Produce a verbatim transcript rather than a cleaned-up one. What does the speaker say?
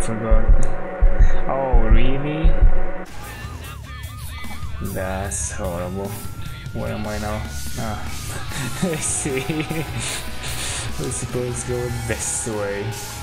forgot. Oh, really? That's horrible. Where am I now? Ah, let's see. We're supposed to go this way.